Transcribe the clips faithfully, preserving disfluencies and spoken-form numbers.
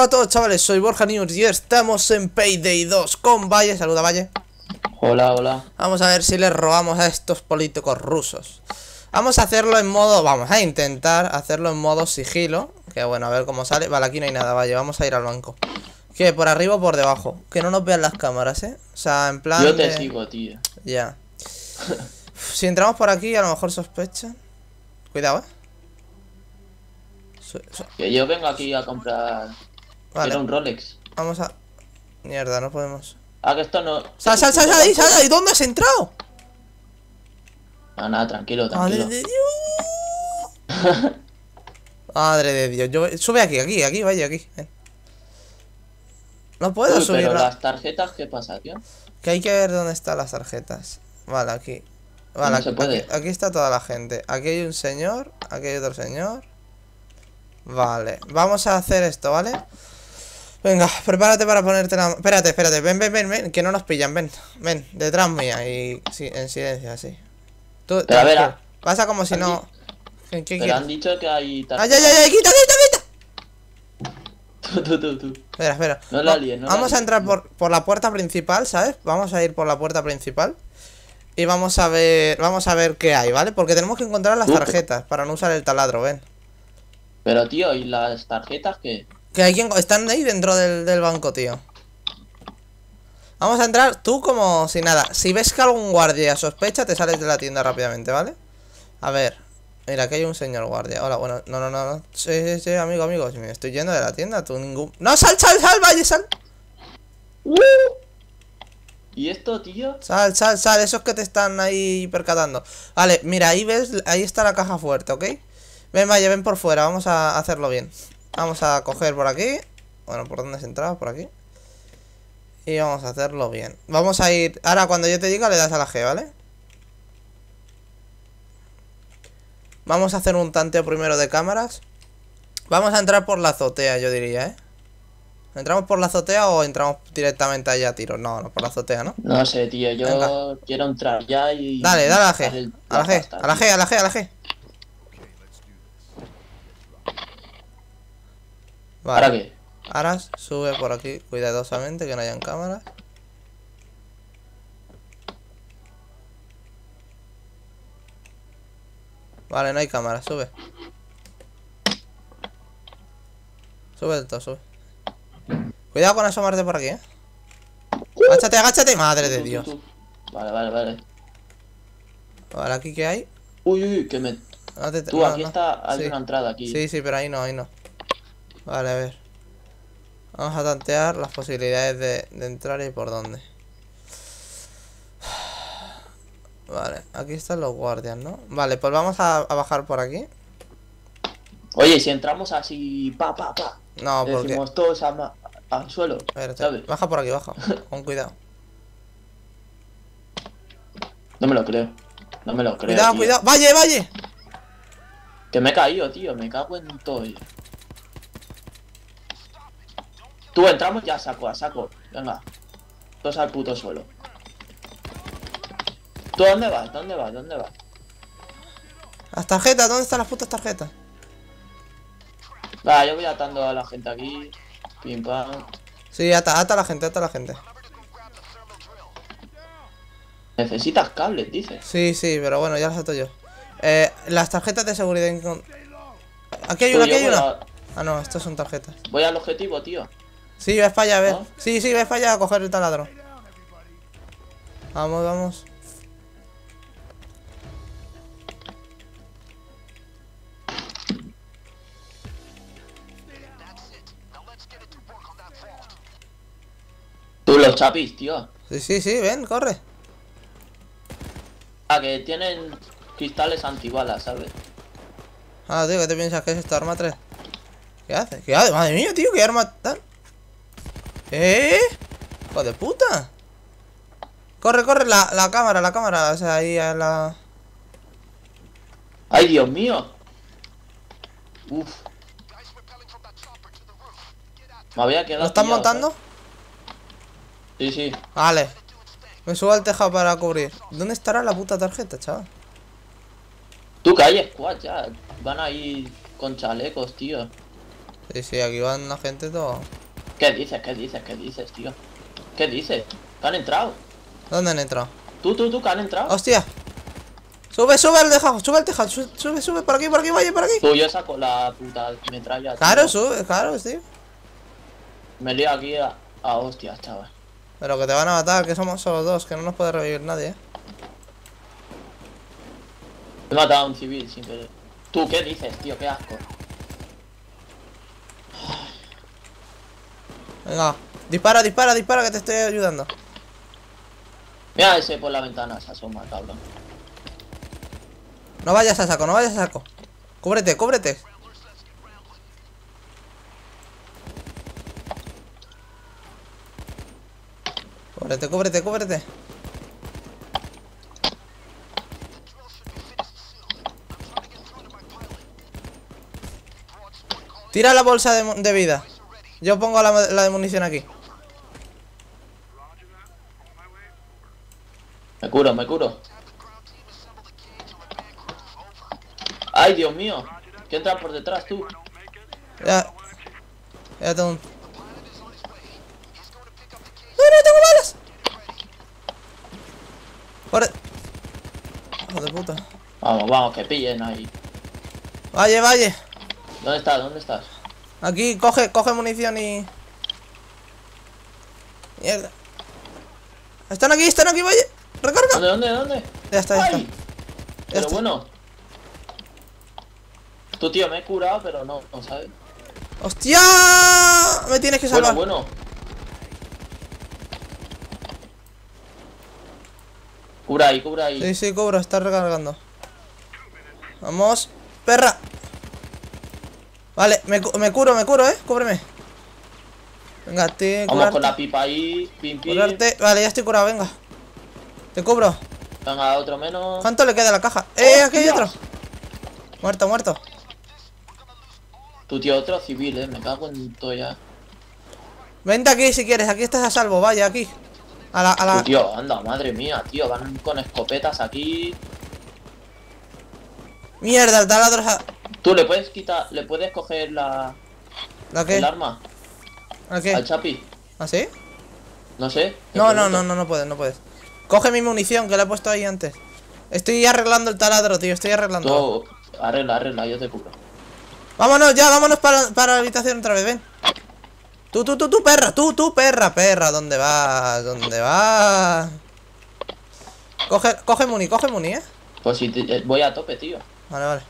a todos, chavales, soy Borja News y estamos en Payday dos con Valle. Saluda, Valle. Hola, hola. Vamos a ver si les robamos a estos políticos rusos. Vamos a hacerlo en modo, vamos a intentar hacerlo en modo sigilo. Que bueno, a ver cómo sale. Vale, aquí no hay nada, Valle, vamos a ir al banco. ¿Qué? ¿Por arriba o por debajo? Que no nos vean las cámaras, ¿eh? O sea, en plan Yo te de... sigo, tío. Ya. Si entramos por aquí, a lo mejor sospechan. Cuidado, ¿eh? Su su Que yo vengo aquí a comprar... Vale. Era un Rolex. Vamos a... Mierda, no podemos... Ah, que esto no... ¡Sal, sal, sal, sal ahí, sal ahí! ¿Dónde has entrado? Ah, nada, tranquilo, tranquilo. ¡Madre de Dios! Madre de Dios. Yo... Sube aquí, aquí, aquí, vaya, aquí. Ven. No puedo Uy, subir. pero la... las tarjetas, ¿qué pasa, tío? Que hay que ver dónde están las tarjetas. Vale, aquí. Vale, No aquí, se puede. aquí, aquí está toda la gente. Aquí hay un señor, aquí hay otro señor. Vale, vamos a hacer esto, ¿vale? Venga, prepárate para ponerte la... Espérate, espérate, ven, ven, ven, ven, que no nos pillan, ven. Ven, detrás mía y... Sí, en silencio, así. Tú, Pero a ver, a... pasa como si aquí... no... ¿Qué, qué Pero han dicho que hay ¡Ay, tarjetas. ay, ay, ay! ¡Quita, quita, quita! Tú, tú, tú, tú. Espera, espera. No la líes, no Vamos la a entrar líes. por, por la puerta principal, ¿sabes? Vamos a ir por la puerta principal. Y vamos a ver... Vamos a ver qué hay, ¿vale? Porque tenemos que encontrar las Uh. tarjetas para no usar el taladro, ven. Pero, tío, ¿y las tarjetas qué? Que hay quien... Están ahí dentro del, del banco, tío. Vamos a entrar tú como si nada. Si ves que algún guardia sospecha, te sales de la tienda rápidamente, ¿vale? A ver. Mira, aquí hay un señor guardia. Hola, bueno, no, no, no, no. Sí, sí, sí, amigo, amigo. Si me estoy yendo de la tienda, tú ningún... ¡No, sal, sal, sal, Valle, sal! Uh. ¿Y esto, tío? Sal, sal, sal, esos que te están ahí percatando. Vale, mira, ahí ves, ahí está la caja fuerte, ¿ok? Ven, Valle, ven por fuera, vamos a hacerlo bien. Vamos a coger por aquí. Bueno, ¿por dónde se entraba? Por aquí. Y vamos a hacerlo bien. Vamos a ir... Ahora, cuando yo te diga, le das a la G, ¿vale? Vamos a hacer un tanteo primero de cámaras. Vamos a entrar por la azotea, yo diría, ¿eh? ¿Entramos por la azotea o entramos directamente allá a tiros? No, no, por la azotea, ¿no? No sé, tío, yo Venga. quiero entrar ya y... Dale, dale a la G. El... A la G, pasta, a la G, a la G, a la G. Vale. ¿Ahora qué? Ahora sube por aquí cuidadosamente, que no hayan cámaras. Vale, no hay cámaras, sube. Sube todo, sube. Cuidado con asomarte por aquí, eh. Agáchate, agáchate, madre de Dios. Vale, vale, vale. Vale, ¿aquí qué hay? Uy, uy, que me... No te... Tú, no, aquí no. está, hay Sí. una entrada aquí. Sí, sí, pero ahí no, ahí no. Vale, a ver. Vamos a tantear las posibilidades de, de entrar y por dónde. Vale, aquí están los guardias, ¿no? Vale, pues vamos a, a bajar por aquí. Oye, si entramos así, pa, pa, pa. No, porque... Decimos todos a ma- al suelo, Espérate, ¿sabes? baja por aquí, baja. Con cuidado. No me lo creo. No me lo creo, Cuidado, tío. cuidado. ¡Valle, Valle! Que me he caído, tío. Me cago en todo. Tú, entramos ya a saco, a saco. Venga. Todos al puto suelo. ¿Tú dónde vas? ¿Dónde vas? ¿Dónde vas? Las tarjetas, ¿dónde están las putas tarjetas? Va, yo voy atando a la gente aquí. Pim pam. Sí, ata, ata a la gente, ata a la gente. Necesitas cables, dices. Sí, sí, pero bueno, ya las ato yo. Eh, las tarjetas de seguridad. Incon... Aquí hay Tú, una, aquí yo hay voy una. a- Ah, no, estas son tarjetas. Voy al objetivo, tío. Sí, ves para allá, a ver. ¿No? Sí, sí, ves para allá a coger el taladro. Vamos, vamos. Tú, los chapis, tío. Sí, sí, sí, ven, corre. Ah, que tienen cristales antibalas, ¿sabes? Ah, tío, ¿qué te piensas que es esta arma tres? ¿Qué hace? ¿Qué hace? Madre mía, tío, qué arma tan... ¿Eh? ¡Hijo de puta! Corre, corre, la, la cámara, la cámara. O sea, ahí a la... ¡Ay, Dios mío! Uf. Me había quedado... ¿Lo están pillado, montando? ¿sabes? Sí, sí. Vale. Me subo al tejado para cubrir. ¿Dónde estará la puta tarjeta, chaval? Tú, que hay squad ya. Van ahí con chalecos, tío. Sí, sí, aquí van la gente todo. ¿Qué dices? ¿Qué dices? ¿Qué dices, tío? ¿Qué dices? ¿Que han entrado? ¿Dónde han entrado? Tú, tú, tú, que han entrado. ¡Hostia! Sube, sube al tejado, sube al tejado, sube, sube, sube, por aquí, por aquí, vaya, por aquí. Tú, yo saco la puta metralla. Claro, tío. sube, claro, sí. Me lío aquí a, a hostias, chaval. Pero que te van a matar, que somos solo dos, que no nos puede revivir nadie, eh. He matado a un civil sin querer. Tú, ¿qué dices, tío? Qué asco. Venga, dispara, dispara, dispara, que te estoy ayudando. Mira ese por la ventana, se asoma, cabrón. No vayas a saco, no vayas a saco. Cúbrete, cúbrete. Cúbrete, cúbrete, cúbrete. Tira la bolsa de, mu- de vida. Yo pongo la, la de munición aquí. Me curo, me curo. Ay, Dios mío. ¿Qué entra por detrás, tú? Ya. Ya tengo un... ¡No, no tengo balas! Corre. Hijo de puta. Vamos, vamos, que pillen ahí. Vaya, vaya. ¿Dónde estás? ¿Dónde estás? Aquí, coge, coge munición y... Mierda. Están aquí, están aquí, vaya. Recarga. ¿Dónde, dónde, dónde? Ya está, ya está. ¡Ay! Ya Pero está. bueno. Tú, tío, me he curado, pero no, no sabes. ¡Hostia! Me tienes que salvar. Bueno, bueno. Cubra ahí, cubra ahí. Sí, sí, cobro, está recargando. Vamos, perra. Vale, me, cu- me curo, me curo, eh. Cúbreme. Venga, te Vamos curarte, con la pipa ahí. Pim, pim. curarte. Vale, ya estoy curado, venga. Te cubro. Venga, otro menos. ¿Cuánto le queda a la caja? ¡Eh, aquí hay ¡Hostia! otro! Muerto, muerto. Tu tío, otro civil, eh. Me cago en todo ya. Vente aquí si quieres, aquí estás a salvo, vaya, aquí. A la, a Tu la... tío, anda, madre mía, tío. Van con escopetas aquí. Mierda, el taladro... se ha- Tú le puedes quitar, le puedes coger la, ¿La qué? el arma ¿A qué? al chapi. ¿Ah, sí? No sé. te No, no, pregunto. no, no, no puedes, no puedes. Coge mi munición, que la he puesto ahí antes. Estoy arreglando el taladro, tío, estoy arreglando. Tú, arregla, arregla, yo te cubro. Vámonos ya, vámonos para, para la habitación otra vez, ven. Tú, tú, tú, tú, perra, tú, tú, perra, perra, ¿dónde vas? ¿Dónde vas? Coge, coge muni, coge muni, eh. Pues si te- eh, voy a tope, tío. Vale, vale.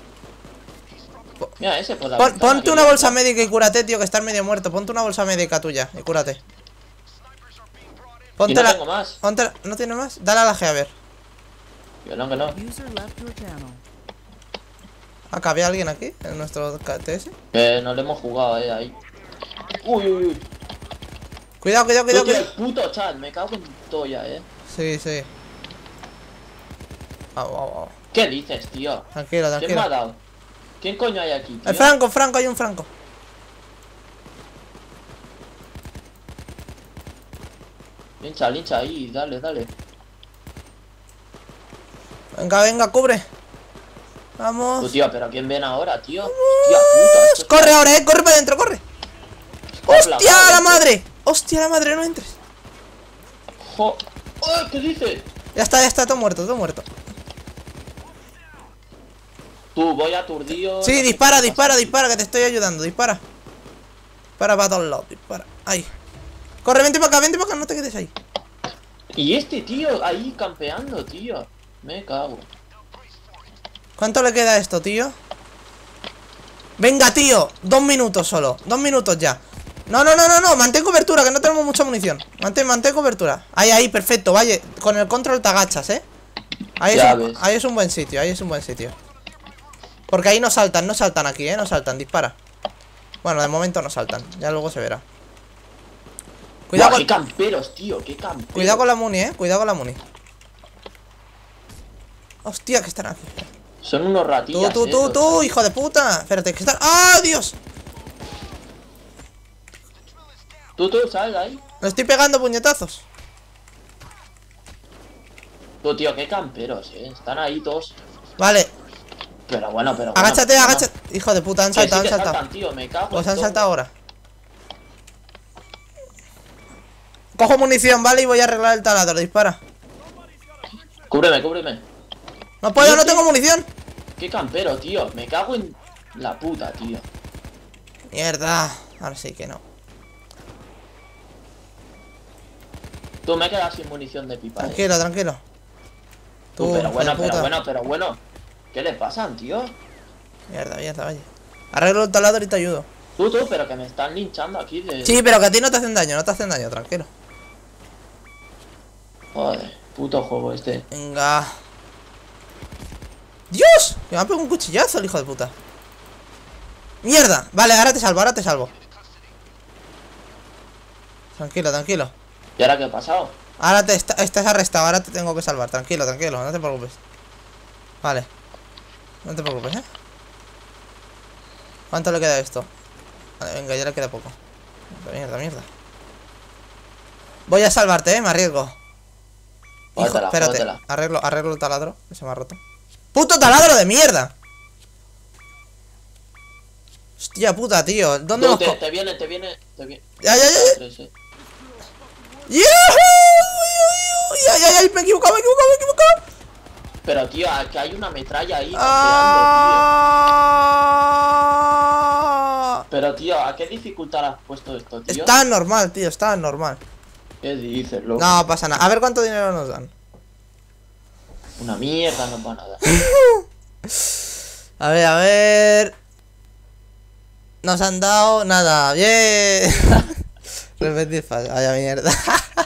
Mira ese por la Pon- ventana, ponte que una ya bolsa está. médica y cúrate, tío, que estás medio muerto. Ponte una bolsa médica tuya y cúrate. Ponte Y no la... tengo más. Ponte la... ¿No tiene más? Dale a la G, a ver. Que no, que no. User left your channel. Acá había alguien aquí, en nuestro K T S. Que no le hemos jugado, eh, ahí. Uy, uy, uy. Cuidado, cuidado, cuidado, Tú, tío, el cuidado. puto chat, me cago en todo ya, eh. Sí, sí. Vamos, vamos, vamos. ¿Qué dices, tío? Tranquilo, ¿Quién me ha tranquilo. dado? ¿Quién coño hay aquí, tío? El Franco, Franco, hay un Franco. Lincha, lincha ahí, dale, dale. Venga, venga, cubre. Tu Vamos. tío, pero ¿quién viene ahora, tío? Hostia puta. esto Corre está- ahora, eh, corre para adentro, corre. está ¡Hostia, plagado, la esto. madre! ¡Hostia, la madre, no entres! Jo- ¡Oh, ¿qué dices? Ya está, ya está, todo muerto, todo muerto. Tú, voy aturdido. Sí, no sé dispara, qué dispara, pasa. dispara, que te estoy ayudando, dispara. Dispara para todos lados, dispara. Ahí. Corre, vente para acá, vente para acá, no te quedes ahí. Y este tío ahí campeando, tío. Me cago. ¿Cuánto le queda a esto, tío? Venga, tío, dos minutos solo, dos minutos ya. No, no, no, no, no, mantén cobertura, que no tenemos mucha munición. Mantén, mantén cobertura. Ahí, ahí, perfecto, vaya. Con el control te agachas, eh. Ahí es, Ya un, ves. ahí es un buen sitio, ahí es un buen sitio. Porque ahí no saltan, no saltan aquí, eh, no saltan, dispara. Bueno, de momento no saltan, ya luego se verá. Cuidado Buah, con, qué camperos, tío, qué camperos. cuidado con la muni, eh, cuidado con la muni. Hostia, que están aquí. Son unos Tú, ratillas. tú, eh, tú, los- tú, hijo de puta. Espérate, que están... ¡Ah, Dios! Tú, tú, sal de ahí. Le estoy pegando puñetazos. Tú, tío, qué camperos, eh. Están ahí todos. Vale. Pero bueno, pero bueno, Agáchate, pero agáchate. Hijo de puta, han bueno. Que sí saltado, han que saltado. saltan, tío, me cago en Pues han todo. saltado ahora. Cojo munición, ¿vale? Y voy a arreglar el taladro, dispara. Cúbreme, cúbreme. No puedo, ¿Y no este? tengo munición. Qué campero, tío. Me cago en la puta, tío. Mierda. Ahora sí que no. Tú me quedas sin munición de pipa. eh. Tranquilo, tranquilo. Tú, Tú, pero hijo de bueno, pero puta. bueno, pero bueno. ¿Qué le pasan, tío? Mierda, mierda, vaya. Arreglo el taladro y te ayudo. Tú, tú, pero que me están linchando aquí de... Sí, pero que a ti no te hacen daño, no te hacen daño, tranquilo. Joder, puto juego este. Venga. ¡Dios! Que me ha pegado un cuchillazo el hijo de puta. ¡Mierda! Vale, ahora te salvo, ahora te salvo. Tranquilo, tranquilo. ¿Y ahora qué ha pasado? Ahora te est estás arrestado, ahora te tengo que salvar. Tranquilo, tranquilo, no te preocupes. Vale. No te preocupes, ¿eh? ¿Cuánto le queda a esto? Vale, venga, ya le queda poco. Mierda, mierda. Voy a salvarte, ¿eh? Me arriesgo. Hijo, Jódetela, espérate. jódetela. Arreglo, arreglo el taladro, que se me ha roto. ¡Puto taladro de mierda! Hostia puta, tío. ¿Dónde Tú, hemos te, co- te viene, te viene, te viene. Ya, ya, ya, ya. Tres, eh. ¡Yahoo! ¡Ay, ay, ay! Me he equivocado, me he equivocado, me he equivocado. Pero, tío, que hay una metralla ahí campeando, Ah... tío. Pero, tío, ¿a qué dificultad has puesto esto, tío? Está normal, tío, está normal. ¿Qué dices, loco? No pasa nada. A ver cuánto dinero nos dan. Una mierda no va nada. A ver, a ver. Nos han dado nada. Bien. Repetir fácil. Vaya mierda.